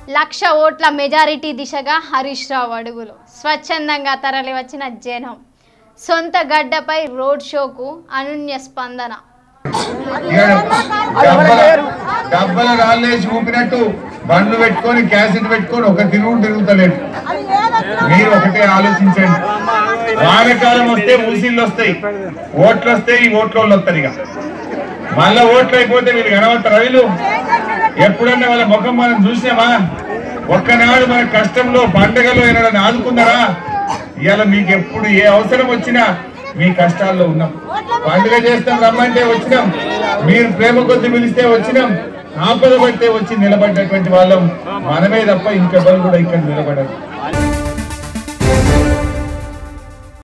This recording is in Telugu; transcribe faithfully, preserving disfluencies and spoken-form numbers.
లక్ష ఓట్ల మెజారిటీ దిశగా హరీష్ రావు అడుగులు. స్వచ్ఛందంగా తరలి వచ్చిన జనం. సొంత గడ్డపై రోడ్ షోకు అనూన్య స్పందన. డబ్బల రాళ్ళేసి ఊపినట్టు బండ్లు పెట్టుకొని క్యాసెట్ పెట్టుకొని ఒక తిరుగు తిరుగుతలేదు. మీరు ఒకటే ఆలోచించండి. వానకాలం వస్తే ఊసిళ్ళు వస్తాయి, ఓట్లు వస్తాయి, ఈ ఓట్ల వాళ్ళు వస్తారు. ఇక మళ్ళా ఓట్లు అయిపోతే వీళ్ళు కనబడతారు. వీళ్ళు ఎప్పుడన్నా వాళ్ళ ముఖం మనం చూసామా? ఒక్కనాడు మన కష్టంలో పండగలో ఏమైనా ఆదుకున్నారా? ఇవాళ మీకు ఎప్పుడు ఏ అవసరం వచ్చినా మీ కష్టాల్లో ఉన్నాం. పండుగ చేస్తాం రమ్మంటే వచ్చినాం, మీరు ప్రేమ కొద్ది పిలిస్తే వచ్చినాం, ఆపద పడితే వచ్చి నిలబడ్డటువంటి వాళ్ళం మనమే తప్ప ఇంకెవరు కూడా ఇక్కడ నిలబడరు.